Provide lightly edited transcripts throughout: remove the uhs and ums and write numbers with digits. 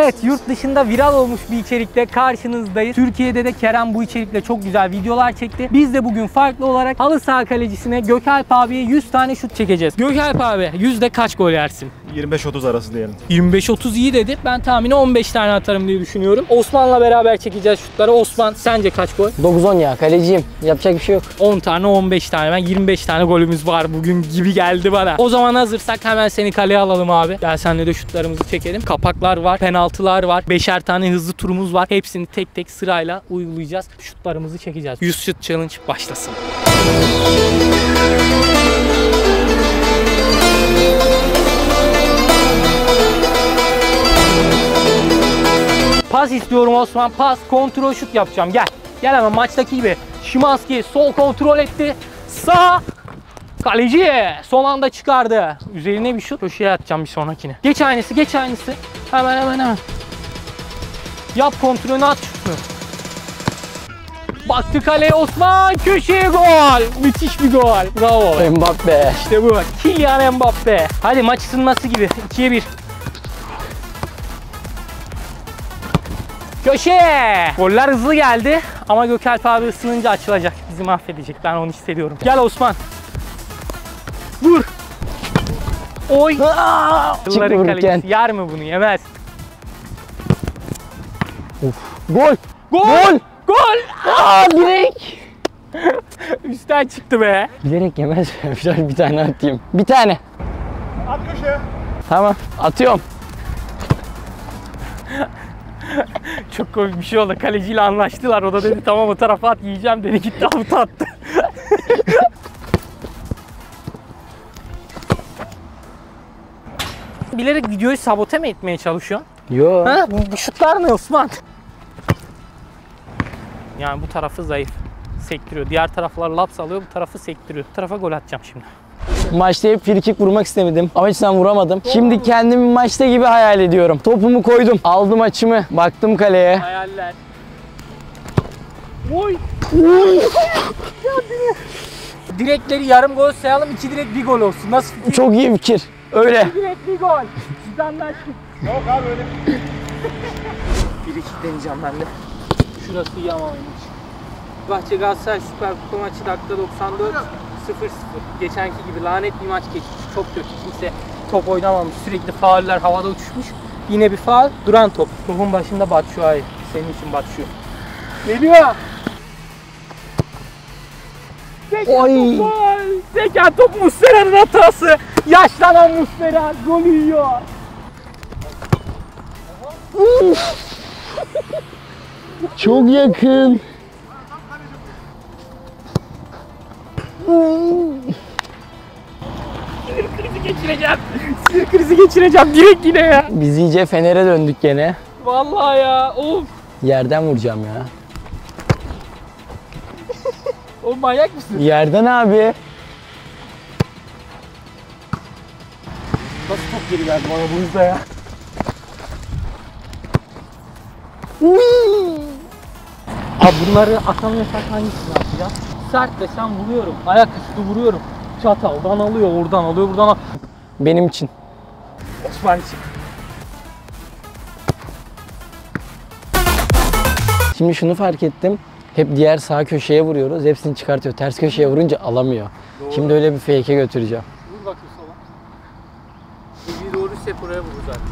Evet, yurt dışında viral olmuş bir içerikle karşınızdayız. Türkiye'de de Kerem bu içerikle çok güzel videolar çekti. Biz de bugün farklı olarak halı saha kalecisine Gökalp abiye 100 tane şut çekeceğiz. Gökalp abi, yüzde kaç gol yersin? 25-30 arası diyelim. 25-30 iyi dedi. Ben tahmini 15 tane atarım diye düşünüyorum. Osman'la beraber çekeceğiz şutları. Osman, sence kaç gol? 9-10 ya, kaleciyim. Yapacak bir şey yok. 10 tane 15 tane. Ben 25 tane golümüz var bugün gibi geldi bana. O zaman hazırsak hemen seni kaleye alalım abi. Gel senle de şutlarımızı çekelim. Kapaklar var, penaltılar var. 5'er tane hızlı turumuz var. Hepsini tek tek sırayla uygulayacağız. Şutlarımızı çekeceğiz. 100 şut challenge başlasın. Pas istiyorum Osman. Pas. Kontrol şut yapacağım. Gel. Gel hemen maçtaki gibi. Szymański sol kontrol etti. Sağ. Kaleci son anda çıkardı. Üzerine bir şut. Köşeye atacağım bir sonrakini. Geç aynısı. Geç aynısı. Hemen. Yap kontrolünü, at şutunu. Baktı kaleye Osman. Köşeye gol. Müthiş bir gol. Bravo. Mbappe. İşte bu. Kylian Mbappe. Hadi maç ısınması gibi. 2'ye 1. Köşe! Goller hızlı geldi ama Gökalp abi ısınınca açılacak. Bizi mahvedecek. Ben onu hissediyorum. Gel Osman. Vur. Oy. Yılların kalecisi. Yer mi bunu? Yemez. Of. Gol. Gol. Gol. Direkt. Üstten çıktı be. Bilerek yemez. Bir tane atayım. Bir tane. At köşeye. Tamam. Atıyorum. Çok komik bir şey oldu. Kaleciyle anlaştılar. O da dedi tamam o tarafa at, yiyeceğim dedi. Gitti avuta attı. Bilerek videoyu sabote mi etmeye çalışıyorsun? Yo. Ha? Bu şutlar ne Osman? Yani bu tarafı zayıf. Sektiriyor. Diğer taraflar laps alıyor. Bu tarafı sektiriyor. Bu tarafa gol atacağım şimdi. Maçta hep frikik vurmak istemedim ama hiç vuramadım. Şimdi kendimi maçta gibi hayal ediyorum. Topumu koydum. Aldım açımı. Baktım kaleye. Hayaller. Oy. Direkleri yarım gol sayalım. 2 direk bir gol olsun. Nasıl fikir? Çok iyi fikir. Öyle. 2 direk bir gol. Siz anlaştık. Yok abi öyle. Bir iki deneyeceğim ben de. Şurası iyi ama oymuş. Bahçe Galatasaray Süper Kupa maçı dakika 94. 0-0. Geçenki gibi lanet bir maç geçmiş. Çok kötü. Kimse top oynamamış. Sürekli fauller havada uçuşmuş. Yine bir faul. Duran top. Topun başında Batshuayi. Senin için Batshuayi. Geliyor. Oy. Zeka top Muslera'nın hatası. Yaşlanan Muslera gol yiyor. Çok yakın. Sinir krizi geçireceğim. Sinir krizi geçireceğim direkt yine ya. Biz iyice Fener'e döndük gene. Vallahi ya. Of. Yerden vuracağım ya. O manyak mısın? Yerden abi. Nasıl top geri geldi bana bu hızda ya? Abi bunları atamıyorsak hangisini atacağız? Sert desem vuruyorum. Ayaküstü vuruyorum. Çataldan alıyor, oradan alıyor, buradan alıyor. Benim için. Osman için. Şimdi şunu fark ettim. Hep diğer sağ köşeye vuruyoruz. Hepsini çıkartıyor. Ters köşeye vurunca alamıyor. Doğru. Şimdi öyle bir fake'e götüreceğim. Vur bakayım sola. Bir doğru hep oraya vurur zaten.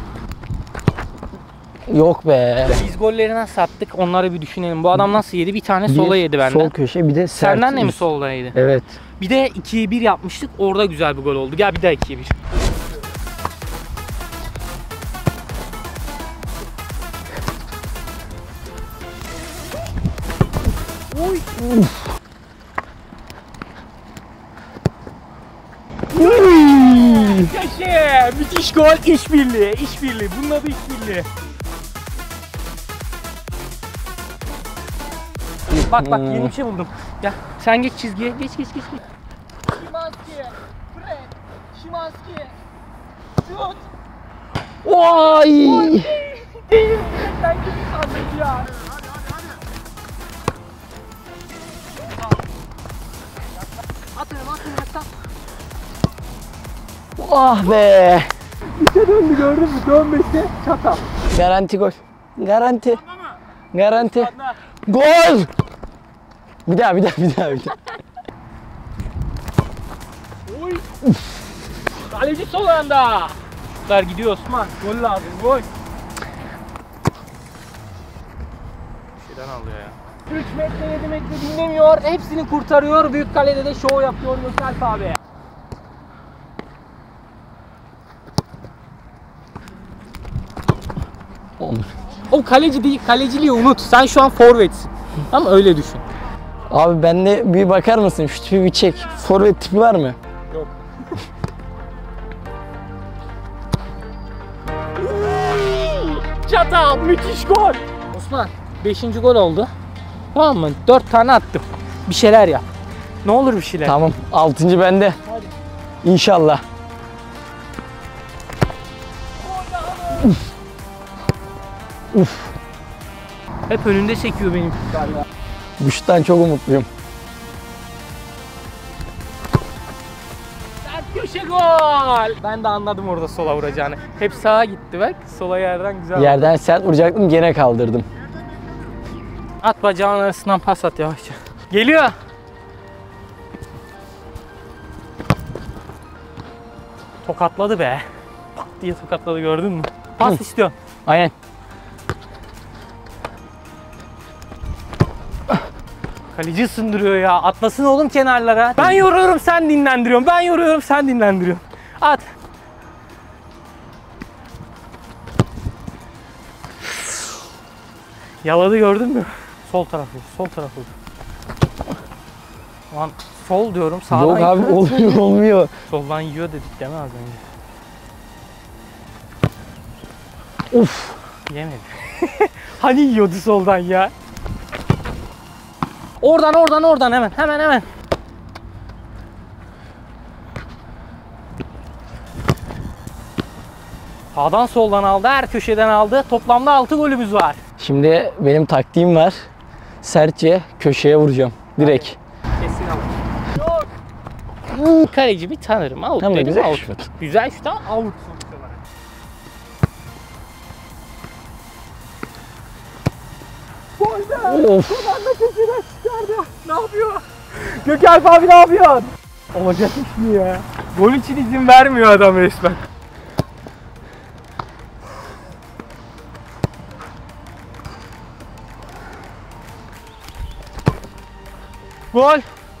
Yok be. Biz golleri nasıl attık onları bir düşünelim. Bu adam nasıl yedi? Bir tane sola yedi benden. Sol köşe bir de sert. Senden de mi üst. solda yedi? Evet. Bir de 2'ye 1 yapmıştık. Orada güzel bir gol oldu. Gel bir daha 2'ye 1. Oy. Yaşa! Müthiş gol, işbirliği, işbirliği. Bunun adı işbirliği. Bak yeni bir şey buldum. Gel, sen geç çizgiye, geç. Szymański, Fred, Szymański, şut. Vay! Değil, sen gibi sandık ya. Atın. Ah be! İçe döndü gördün mü? Dönmesi çatal. Garanti gol. Garanti. Garanti. Gol! Bir daha. Oy. Kaleci sol anda. Şutlar gidiyor Osman. Gol lazım, gol. Bir şeyden alıyor ya. 3 metre 7 metre dinlemiyor. Hepsini kurtarıyor. Büyük kalede de şov yapıyor Gökalp abi. O kaleci değil, kaleciliği unut. Sen şu an forvetsin. Ama öyle düşün. Abi bende bir bakar mısın? Şu tipi bir çek. Forvet tipi var mı? Yok. Çatal, müthiş gol. Osman, 5. gol oldu. Tamam mı? 4 tane attım. Bir şeyler yap. Ne olur bir şeyler. Tamam. 6. bende. Hadi. İnşallah. Uf. Hep önünde çekiyor benim galiba. Bu şuttan çok umutluyum. Sert köşe gol. Ben de anladım orada sola vuracağını. Hep sağa gitti bak. Sola yerden güzel. Yerden sert vuracaktım, gene kaldırdım. At bacağın arasından pas at yavaşça. Geliyor. Tokatladı be. Pat diye tokatladı, gördün mü? Pas istiyorum. Aynen. Kaleci ısındırıyor ya. Atlasın oğlum kenarlara. Ben yoruyorum, sen dinlendiriyorsun. Ben yoruyorum, sen dinlendiriyorsun. At. Yaladı, gördün mü? Sol tarafı, sol tarafı. Lan sol diyorum, sağdan Yok abi, yiyor. olmuyor. Soldan yiyor dedik değil mi az önce? Uf. Yemedi. Hani yiyordu soldan ya? Oradan hemen. Sağdan soldan aldı, her köşeden aldı. Toplamda 6 golümüz var. Şimdi benim taktiğim var. Sertçe köşeye vuracağım. Direkt. Kesin alır. Yok. Kalecimi tanırım. Out Ama dedim, güzel out. şut. Güzel şut ama out sonuç olarak. Of. Ne yapıyor? Gökalp abi ne yapıyor? Olacak iş mi ya? Gol için izin vermiyor adam resmen. Gol.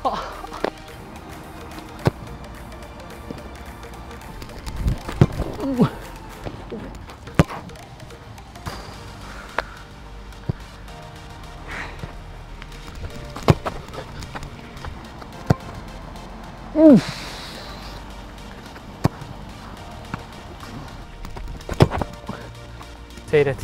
Seyret.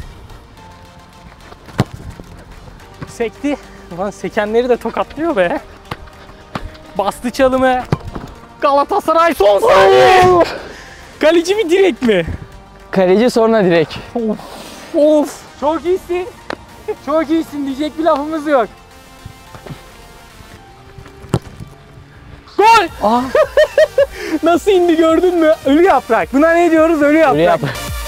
Sekti. Ulan sekenleri de tokatlıyor be. Bastı çalımı. Galatasaray son saniye. Kaleci mi direkt mi? Kaleci sonra direkt. Of. Çok iyisin. Çok iyisin diyecek bir lafımız yok. Gol. Aa. Nasıl indi gördün mü? Ölü yaprak. Buna ne diyoruz? Ölü yaprak. Öyle yap.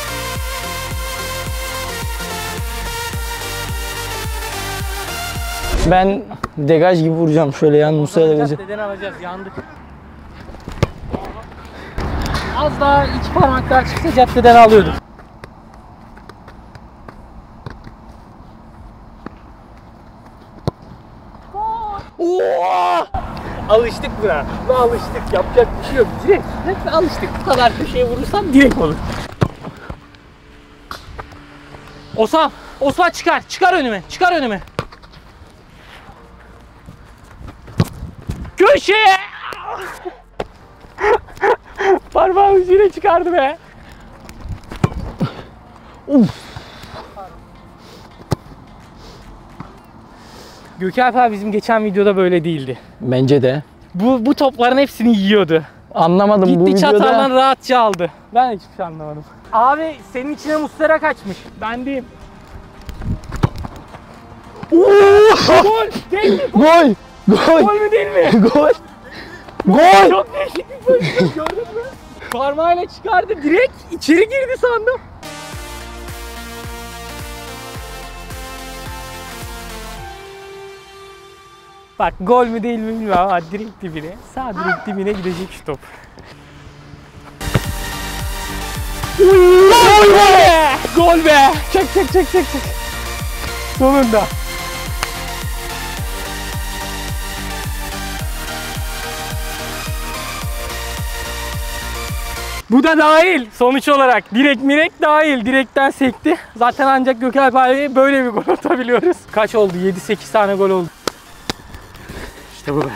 Ben degaj gibi vuracağım şöyle yan Musa'ya da vereceğim. Caddeden alacağız. Yandık. Az daha iki parmaklar çıksa caddeden alıyorduk. Oo! Alıştık buna. Buna alıştık. Yapacak bir şey yok. Direkt alıştık. Bu kadar köşeye vurursam direkt olur. Osman çıkar. Çıkar önüme. Çıkar önüme. Köşeye! Parmağın ucuyla çıkardı be. Gökalp abi bizim geçen videoda böyle değildi. Bence de. Bu topların hepsini yiyordu. Anlamadım bu Gitti videoda. çataldan rahatça aldı. Ben hiçbir şey anlamadım. Abi senin içine Muslera kaçmış. Ben değilim. Gol! Değil mi? Gol! Gol! Gol mü değil mi? Gol! Gol! Çok değişik bir pozisyon, gördün mü? Parmağıyla çıkardı, direkt içeri girdi sandım. Bak gol mü değil mi bilmiyorum ama direkt dibine. Sağ direkt dibine gidecek şu top. Gol be! Gol be! Çak. Sonunda. Bu da dahil sonuç olarak. Direkt dahil. Direkten sekti. Zaten ancak Gökalp abi böyle bir gol atabiliyoruz. Kaç oldu? 7-8 tane gol oldu. İşte bu be.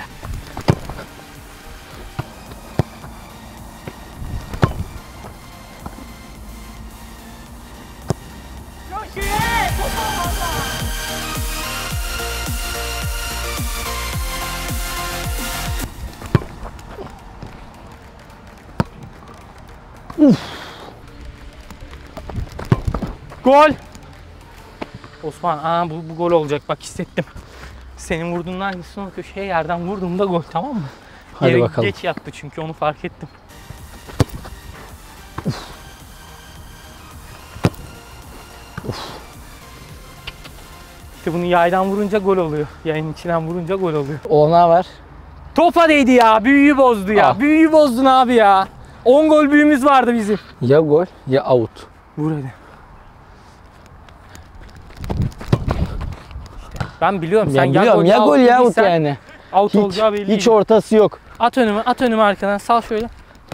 Gol. Osman, bu gol olacak bak hissettim. Senin vurduğun aynısını o köşeye yerden vurduğumda gol, tamam mı? Hadi Yere bakalım. geç yattı çünkü onu fark ettim. İşte bunu yaydan vurunca gol oluyor. Yayın içinden vurunca gol oluyor. Olana var. Topa değdi ya. Büyüyü bozdu ya. Ah. Büyüyü bozdun abi ya. 10 gol büyüğümüz vardı bizim. Ya gol ya out. Vur hadi. İşte ben biliyorum sen Ben biliyorum ya gol ya out yani. Out olacağı belli Hiç değil. ortası yok. At önüme arkadan. Sal şöyle.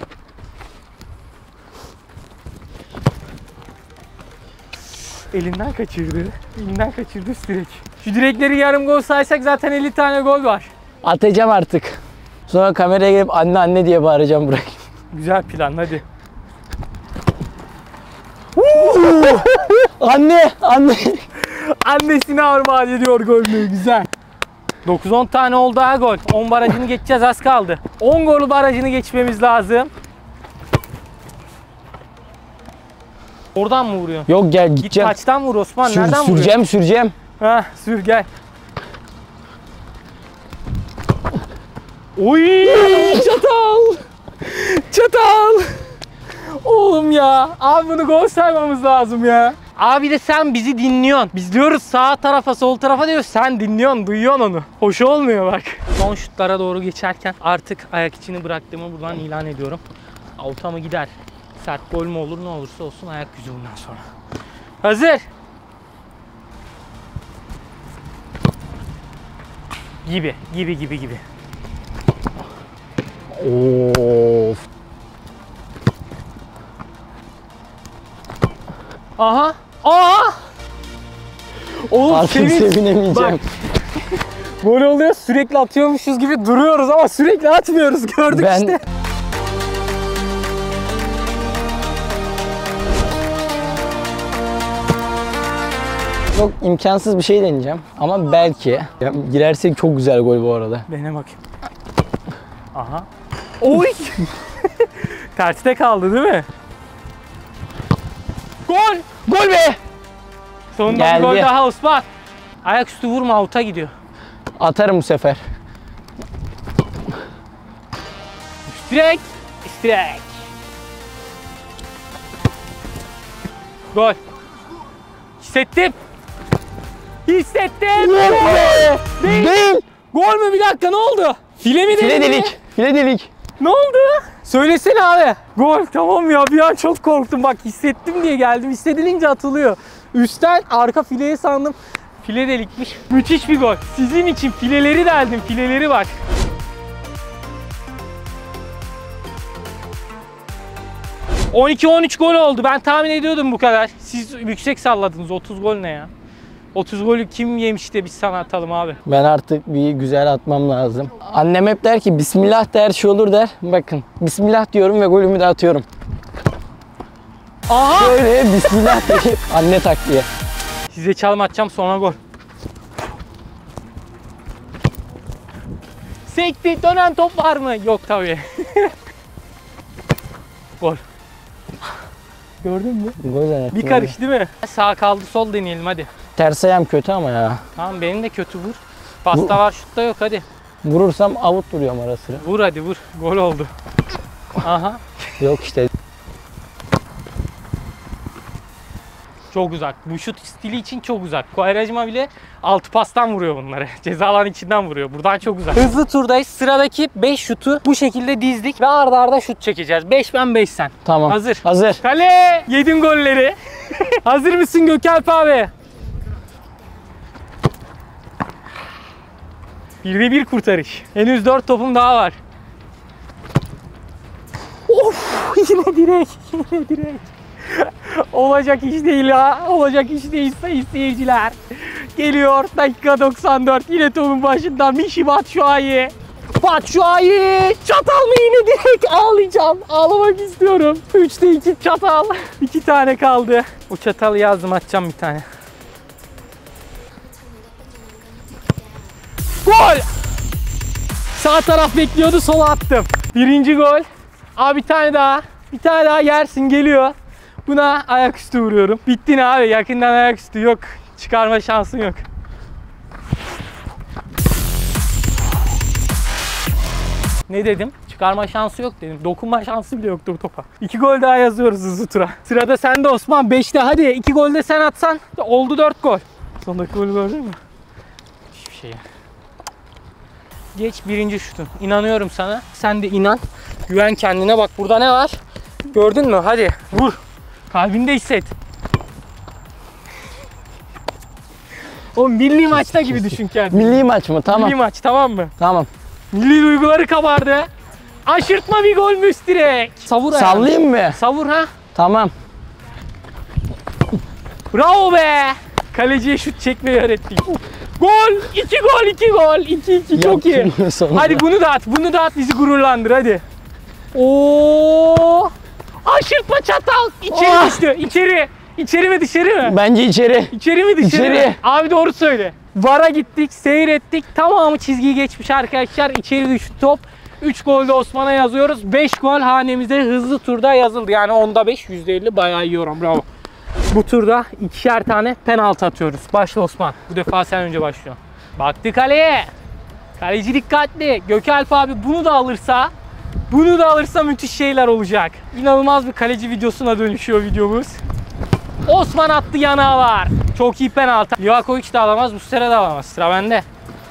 Elinden kaçırdı direk. Şu direkleri yarım gol saysak zaten 50 tane gol var. Atacağım artık. Sonra kameraya gelip anne diye bağıracağım buraya. Güzel plan, hadi. Anne. Annesine armağan ediyor golünü, güzel. 9-10 tane oldu ha gol. 10 barajını geçeceğiz, az kaldı. 10 gol barajını geçmemiz lazım. Oradan mı vuruyorsun? Yok gel Git gideceğim. kaçtan vur Osman, nereden vuruyorsun? Süreceğim. Hah, sür gel. Oy! Çatal! Oğlum ya, abi bunu gol saymamız lazım ya. Abi de sen bizi dinliyorsun. Biz diyoruz sağ tarafa, sol tarafa diyoruz. Sen dinliyorsun, duyuyorsun onu. Hoş olmuyor bak. Son şutlara doğru geçerken artık ayak içini bıraktığımı buradan ilan ediyorum. Out'a mı gider? Sert gol mü olur, ne olursa olsun ayak gücü bundan sonra. Hazır. Gibi. Of. Aha! Oğlum Artık sevinemeyeceğim. Bak. Gol oluyor, sürekli atıyormuşuz gibi duruyoruz ama sürekli atmıyoruz, gördük işte. Çok imkansız bir şey deneyeceğim ama belki. Ya, girersek çok güzel gol bu arada. Dene bakayım. Aha. Oy! Terste kaldı değil mi? Gol! Gol be! Sonunda bir gol daha Osman. Ayaküstü vurma, out'a gidiyor. Atarım bu sefer. Direkt. Gol. Hissettim. Değil. Gol mü? Bir dakika, ne oldu? File mi dedi? File delik. Ne oldu? Söylesene abi. Gol, tamam ya, bir an çok korktum, bak hissettim diye geldim. Hissedilince atılıyor. Üstten arka fileye sandım. File delikmiş. Müthiş bir gol. Sizin için fileleri deldim. Fileleri bak. ...12-13 gol oldu. Ben tahmin ediyordum bu kadar. Siz yüksek salladınız. 30 gol ne ya? 30 golü kim yemiş de biz sana atalım abi. Ben artık bir güzel atmam lazım. Annem hep der ki Bismillah der, şey olur der. Bakın Bismillah diyorum ve golümü de atıyorum. Aha! Böyle Bismillah deyip anne taktiği. Size çalım atacağım, sonra gol. Sekti, dönen top var mı? Yok tabii. Gol. Gördün mü? Gol zannettim. Bir karış değil mi? Sağ kaldı, sol deneyelim hadi. Ters ayağım kötü ama ya. Tamam, benim de kötü, vur. Pasta var, şutta yok, hadi. Vurursam avut duruyorum ara sıra. Vur hadi, vur. Gol oldu. Aha. Yok işte. Çok uzak. Bu şut stili için çok uzak. Quaresma bile 6 pastan vuruyor bunları. Ceza alanı içinden vuruyor. Buradan çok uzak. Hızlı turdayız. Sıradaki 5 şutu bu şekilde dizdik ve arda arda şut çekeceğiz. 5 ben 5 sen. Tamam. Hazır. Hazır. Kale! Yedin golleri. Hazır mısın Gökalp abi? 1'de 1 kurtarış. Henüz 4 topum daha var. Of! Yine direk. Yine direk. Olacak iş değil ha. Olacak iş değil sayın seyirciler. Geliyor dakika 94. Yine topun başından Michy Batshuayi. Batshuayi! Çatal mı yine direkt? Ağlayacağım. Ağlamak istiyorum. 3'te 2 çatal. 2 tane kaldı. O çatalı yazdım, atacağım bir tane. Gol! Sağ taraf bekliyordu, sola attım. Birinci gol. Abi bir tane daha. Bir tane daha yersin, geliyor. Buna ayaküstü vuruyorum. Bittin abi, yakından ayaküstü yok. Çıkarma şansın yok. Ne dedim? Çıkarma şansı yok dedim. Dokunma şansı bile yoktu bu topa. 2 gol daha yazıyoruz hızlı tura. Sırada sende Osman. 5'te hadi. 2 gol de sen atsan. Oldu 4 gol. Son dakika golü gördün mü? Hiçbir şey. Geç birinci şutun. İnanıyorum sana. Sen de inan. Güven kendine. Bak burada ne var? Gördün mü? Hadi vur. Kalbinde hisset. O milli maçta gibi düşün kendini. Milli maç mı? Tamam. Milli maç, tamam mı? Tamam. Milli duyguları kabardı. Aşırtma bir gol müst direkt. Savur ayağını. Sallayayım mı? Savur ha. Tamam. Bravo be. Kaleciye şut çekmeyi öğrettik. Gol! 2 gol, 2 gol. 2-2 çok iyi. Yaptım sonunda. Hadi bunu da at. Bunu da at, bizi gururlandır hadi. Oo! Aşırtma çatal. İçeri Oh! düştü. İçeri. İçeri mi dışarı mı? Bence içeri. İçeri mi dışarı İçeri. mı? Abi doğru söyle. VAR'a gittik, seyrettik. Tamamı çizgiyi geçmiş arkadaşlar. İçeri düştü top. 3 gol de Osman'a yazıyoruz. 5 gol hanemize hızlı turda yazıldı. Yani 10'da 5, %50 bayağı iyi oran. Bravo. Bu turda 2'şer tane penaltı atıyoruz. Başla Osman. Bu defa sen önce başlıyorsun. Baktı kaleye. Kaleci dikkatli. Gökalp abi bunu da alırsa müthiş şeyler olacak. İnanılmaz bir kaleci videosuna dönüşüyor videomuz. Osman attı, yanağı var. Çok iyi penaltı. Livakovic de alamaz, Muslera da alamaz. Sıra bende.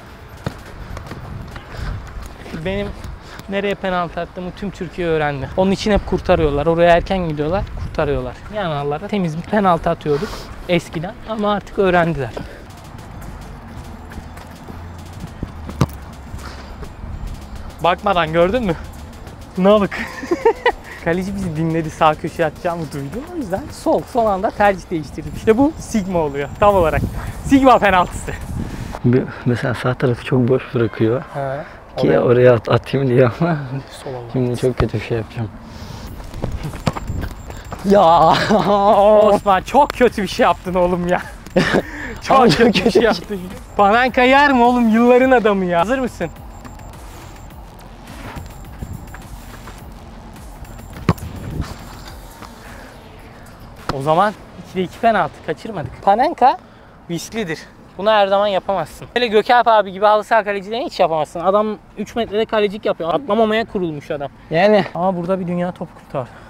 Benim nereye penaltı attığımı tüm Türkiye öğrendi. Onun için hep kurtarıyorlar. Oraya erken gidiyorlar, kurtarıyorlar. Yanarlara temiz bir penaltı atıyorduk eskiden ama artık öğrendiler. Bakmadan gördün mü? Nalık. Kaleci bizi dinledi, sağ köşeye atacağımı duydu. O yüzden son anda tercih değiştirdim. İşte bu Sigma oluyor tam olarak. Sigma penaltısı. Mesela sağ tarafı çok boş bırakıyor. He. Ki oraya atayım diye ama Sol Allah. şimdi çok kötü bir şey yapacağım. Ya Osman çok kötü bir şey yaptın oğlum ya. Ama Çok kötü bir şey yaptın. Panenka yer mi oğlum? Yılların adamı ya. Hazır mısın? O zaman 2'de 2 penaltı kaçırmadık. Panenka risklidir. Bunu her zaman yapamazsın. Hele Gökalp abi gibi halı saha kalecilerini hiç yapamazsın. Adam 3 metrede kalecilik yapıyor. Atlamamaya kurulmuş adam. yani Ama burada bir dünya top kurtar.